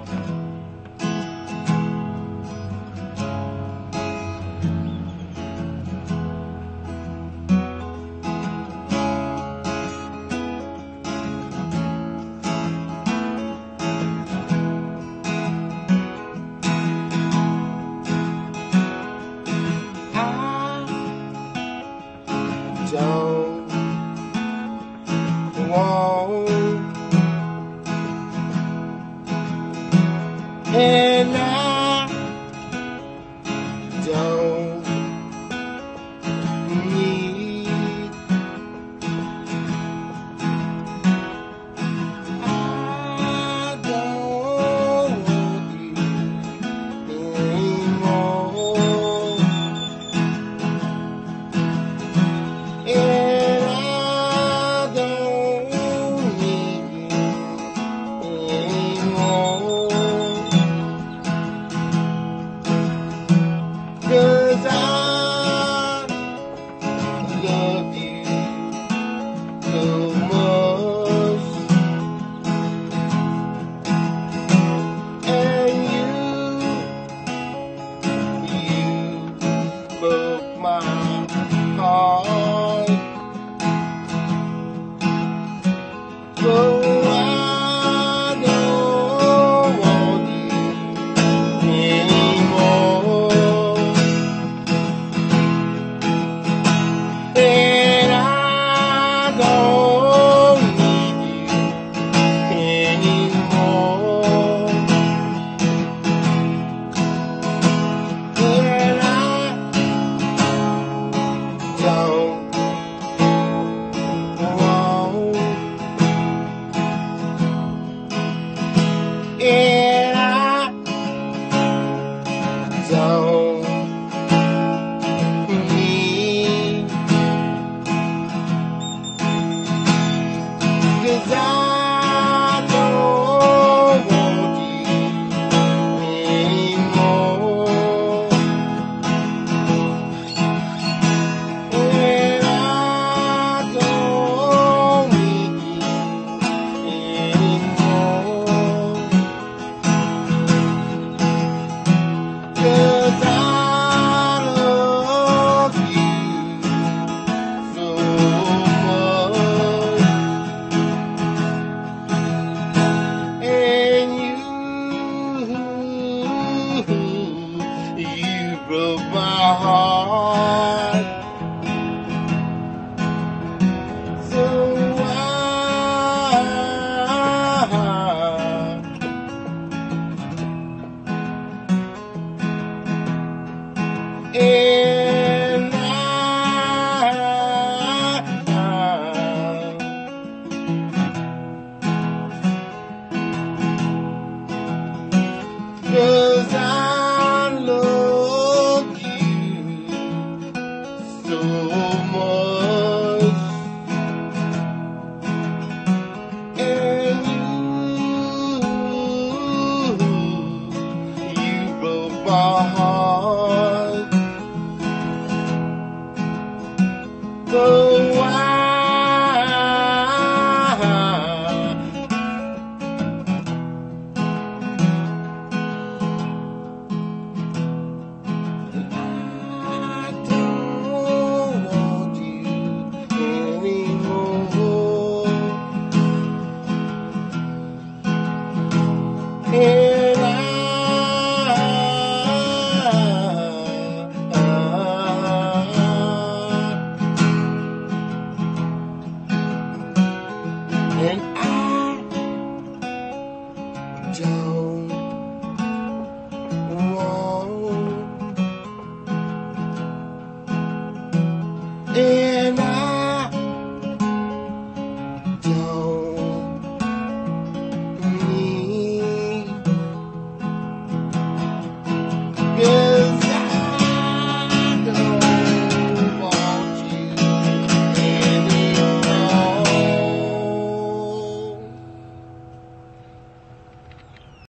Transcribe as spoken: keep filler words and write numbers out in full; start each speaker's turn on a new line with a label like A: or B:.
A: Don't want, and I don't need. I don't want you anymore. And I don't need you anymore. 'Cause I love you so much, and you, you broke my heart. So I don't want you anymore, and I don't need you anymore, and I don't want. And I don't need, 'cause I don't want you anymore, and I don't need you anymore. 'Cause I love you so much, and you, you broke my heart. So I, and I, 'cause I love you so much, and you, you broke my heart. So I, I don't want you anymore, and I, and I don't want, and